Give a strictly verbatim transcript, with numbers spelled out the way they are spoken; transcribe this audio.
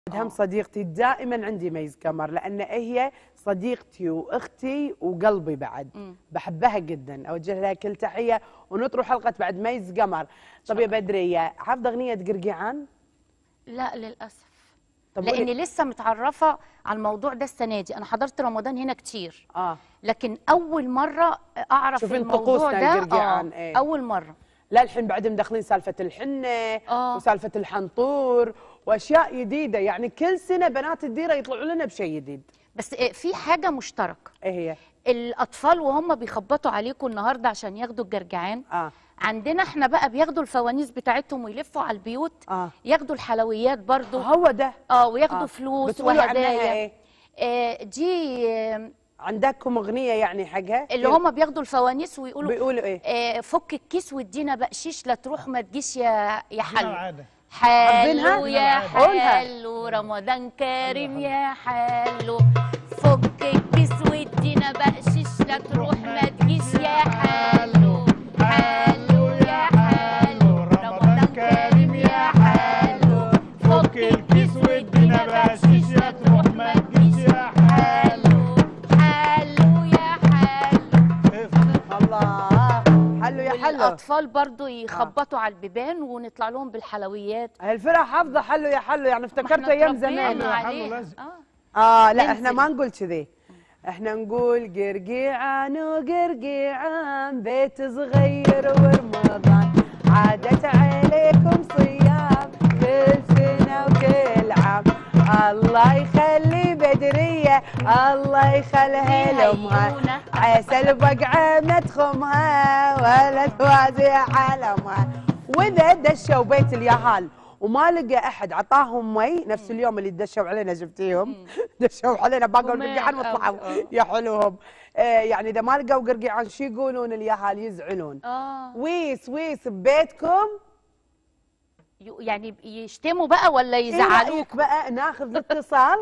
هم صديقتي دائما عندي ميز قمر، لان هي صديقتي واختي وقلبي بعد. م. بحبها جدا، اوجه لها كل تحيه ونطرح حلقه بعد ميز قمر. طب يا بدريه، حافظه اغنيه قرقيعان؟ لا للاسف، لاني لسه متعرفه على الموضوع ده السنه دي. انا حضرت رمضان هنا كتير اه لكن اول مره اعرف الموضوع ده. القرقيعان ايه؟ اول مره. لا الحين بعد مدخلين سالفه الحنه آه. وسالفه الحنطور واشياء جديده، يعني كل سنه بنات الديره يطلعوا لنا بشيء جديد. بس في حاجه مشتركه. ايه هي؟ الاطفال وهم بيخبطوا عليكم النهارده عشان ياخدوا الجرجعان، اه عندنا احنا بقى بياخدوا الفوانيس بتاعتهم ويلفوا على البيوت، اه ياخدوا الحلويات برضو. هو ده اه وياخدوا آه. فلوس وهدايا. ايه؟ آه دي آه عندكم اغنيه يعني حقها؟ اللي هم بياخدوا الفوانيس ويقولوا بيقولوا ايه؟ آه فك الكيس وادينا بقشيش لا تروح ما تجيش يا يا حلو. حلو يا حلو رمضان كريم يا حلو، فك الكيس وادينا بقشيش لا تروح ما تجيش يا حلو. حلو يا حلو رمضان كريم يا حلو، فك الكيس وادينا بقشيش لا تروح ما تجيش يا حلو. حلو يا حلو. الله حلو يا حلو. الاطفال برضو يخبطوا آه. على البيبان ونطلع لهم بالحلويات. الفرقه حافظه حلو يا حلو، يعني افتكرت ايام زمان. اه اه لا احنا ما نقول كذي، احنا نقول قرقيعان وقرقيعان بيت صغير ورمضان، عادت عليكم صيام كل سنه وكل عام. الله يخلي بدريه الله يخليها لامها، عسل بقعه مدخمها ولا توازي علمها. واذا دشوا بيت اليهال وما لقى احد عطاهم مي نفس اليوم اللي دشوا علينا، شفتيهم؟ دشوا علينا باقوا القرقيعان وطلعوا يا حلوهم. آه يعني اذا ما لقوا قرقيعان شو يقولون اليهال؟ يزعلون. اه ويس ويس ببيتكم يعني يشتموا بقى ولا يزعلوك؟ بقى ناخذ الاتصال.